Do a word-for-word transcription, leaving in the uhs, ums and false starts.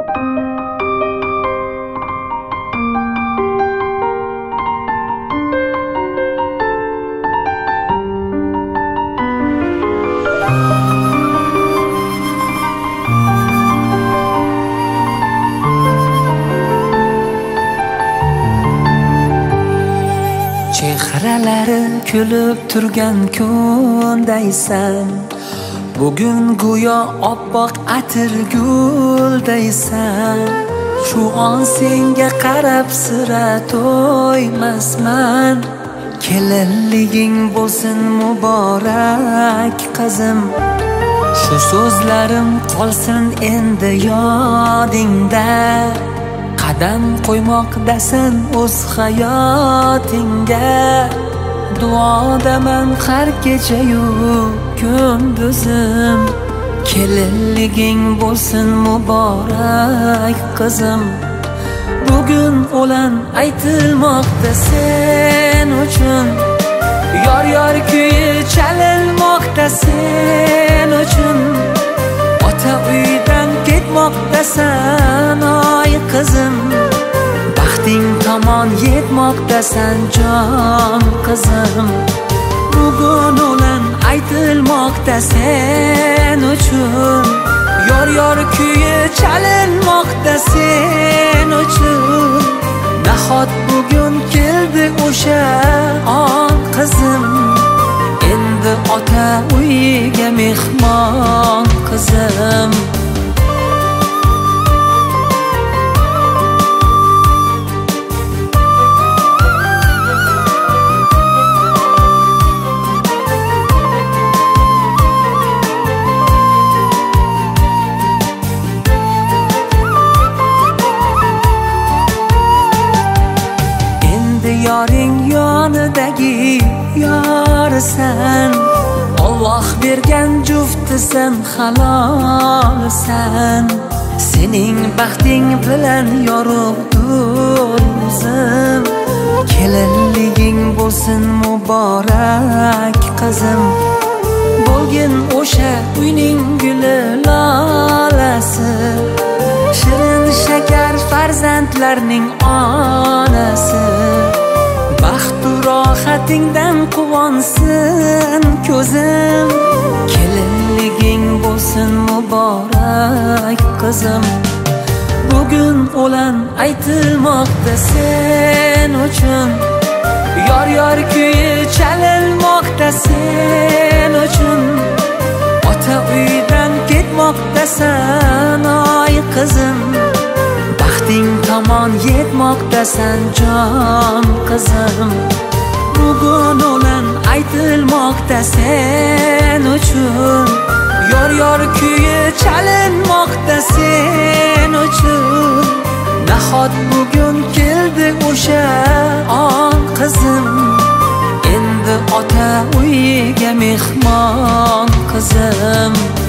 Chehralari kulib turgan kundaysan, bugun go'yo oppoq atir guldaysan. Shu on senga qarab sira to'ymasman. Kelinliging bo'lsin muborak qizim, shu so'zlarim qolsin endi yodingda. Qadam qo'ymoqdasan o'z hayotingga, duodaman har kechayu kunduzim. Kelinliging bo'lsin muborak qizim, bugun o'lan aytilmoqda sen uchun. Yor yor kuyi chalinmoqda sen uchun. Ota uydan ketmoqdasan oy qizim, baxting tomon yetmoqdasan jon qizim. Bugun o'lan aytilmoqda sen uchun. Yor yor kuyi chalinmoqda sen uchun. Nahot bugun keldi o'sha on qizim, endi ota uyiga mehmon qizim. Yoring yonidagi yorsan, Alloh bergan juftisan, halolsan. Sening baxting bilan yorug'dur yuzim. Kelinliging bo'lsin muborak qizim, bo'lgin o'sha uyning guli lolasi. Shirin shakar farzandlarning onasi. Baxtu rohatingdan quvonsin ko'zim. Kelinliging bo'lsin muborak qizim, bugun o'lan aytilmoqda sen uchun. Yor yor kuyi chalinmoqda sen uchun. Ota uydan ketmoqdasan oy qizim, baxting tomon yetmoqdasan jon qizim. Bugun o'lan aytilmoqda sen uchun. Yor yor kuyi chalinmoqda sen uchun. Nahot bugun keldi o'sha on qizim, endi ota uyiga mehmon qizim.